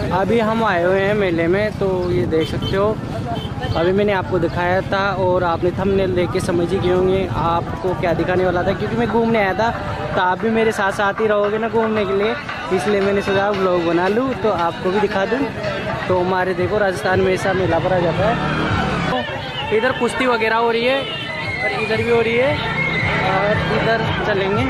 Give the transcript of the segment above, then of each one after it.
अभी हम आए हुए हैं मेले में, तो ये देख सकते हो। अभी मैंने आपको दिखाया था और आपने थंबनेल देख के समझ ही गए होंगे आपको क्या दिखाने वाला था, क्योंकि मैं घूमने आया था। तो आप भी मेरे साथ साथ ही रहोगे ना घूमने के लिए, इसलिए मैंने सोचा व्लॉग बना लूँ तो आपको भी दिखा दूँ। तो हमारे देखो राजस्थान में ऐसा मेला भरा जाता है। तो इधर कुश्ती वगैरह हो रही है और इधर भी हो रही है, और इधर चलेंगे।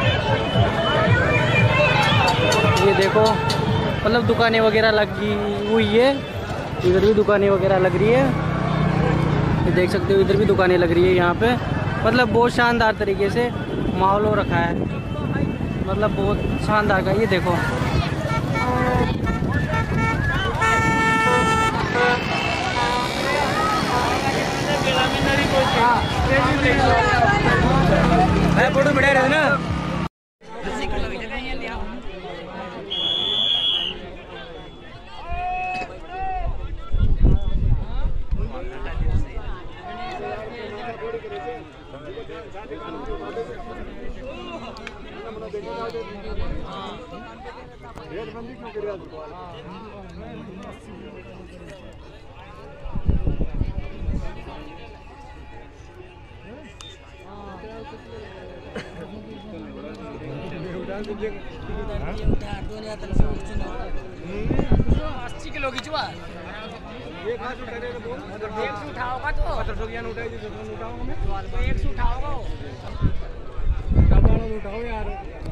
ये देखो, मतलब दुकानें वगैरह लगी हुई है, इधर भी दुकानें वगैरह लग रही है। ये देख सकते हो, इधर भी दुकानें लग रही है यहाँ पे। मतलब बहुत शानदार तरीके से माहौल हो रखा है, मतलब बहुत शानदार का। ये देखो, फोटो बढ़िया रहे ना। किलो की चुआ उठाओगा तो 100 उठाओगा उठाओ यार।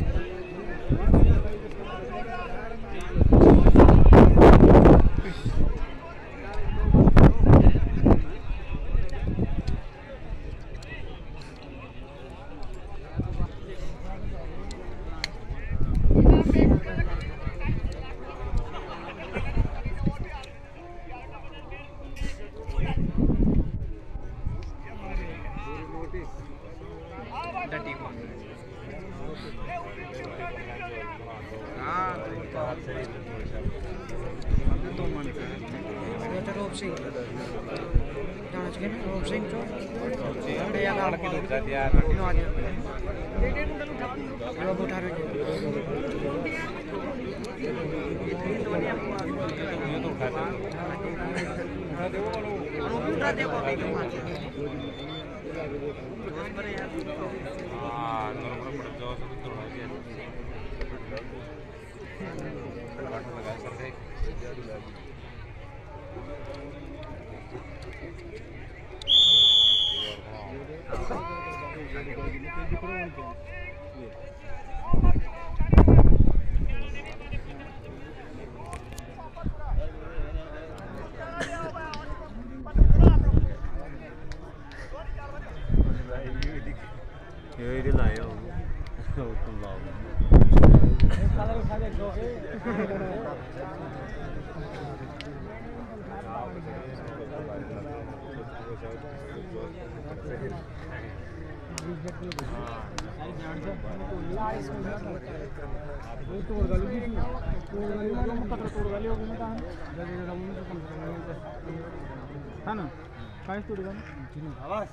ना काय तोड़ आवाज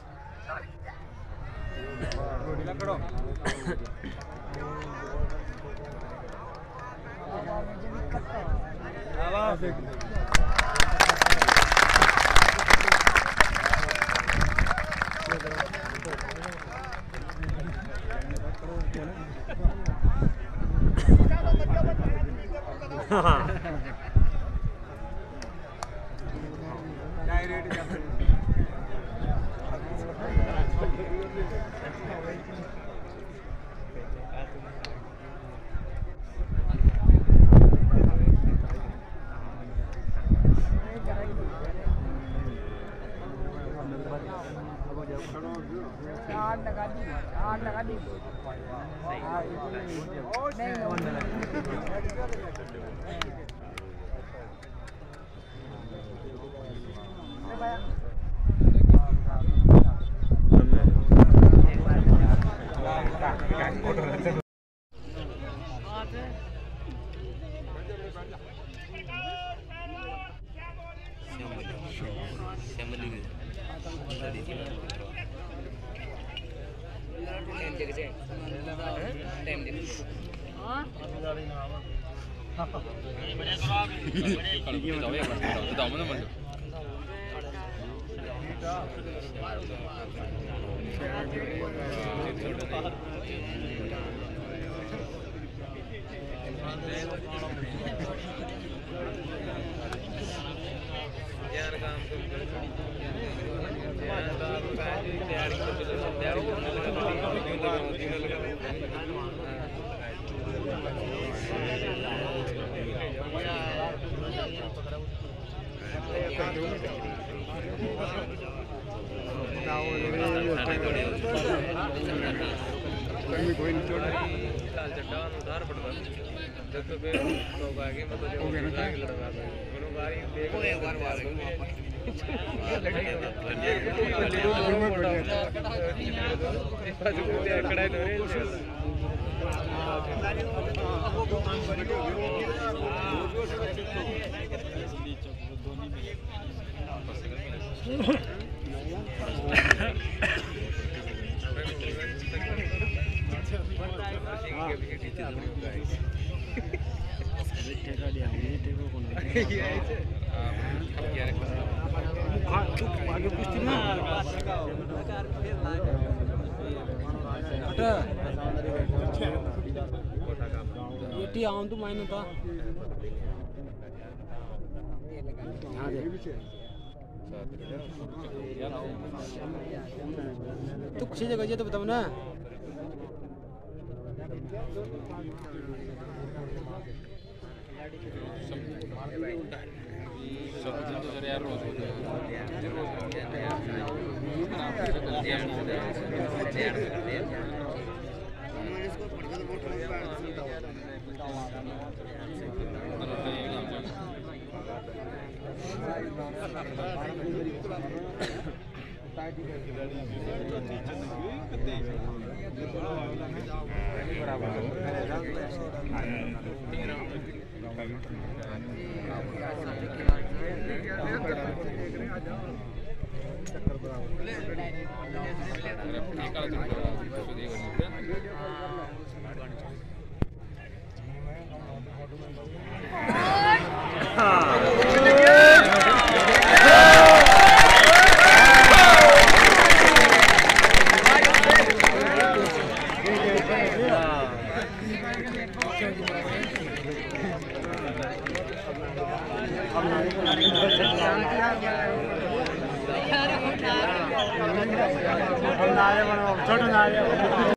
ये आऊं तो मैंने था तो कुछ जगह ये तो बताओ ना। छोटा